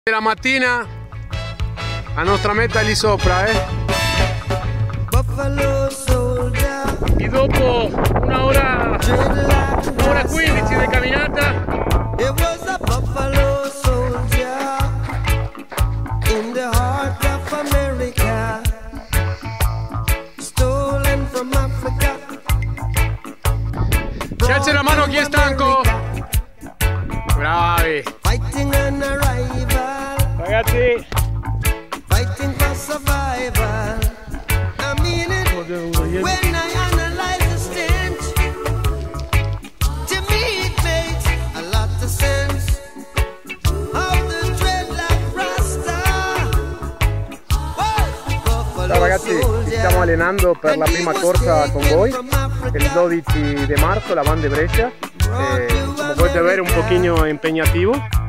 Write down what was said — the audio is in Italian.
La mattina la nostra meta è lì sopra, E dopo un'ora 15 di camminata ci alzi la mano chi è stanco? Bravi ragazzi, fighting for survival. I mean it when I analyze the stench. To me it makes a lot of sense. Of the dreadlock rasta. Ciao ragazzi, ci stiamo allenando per la prima corsa con voi, il 12 di marzo, la Van de Brescia. Come potete vedere un pochino impegnativo.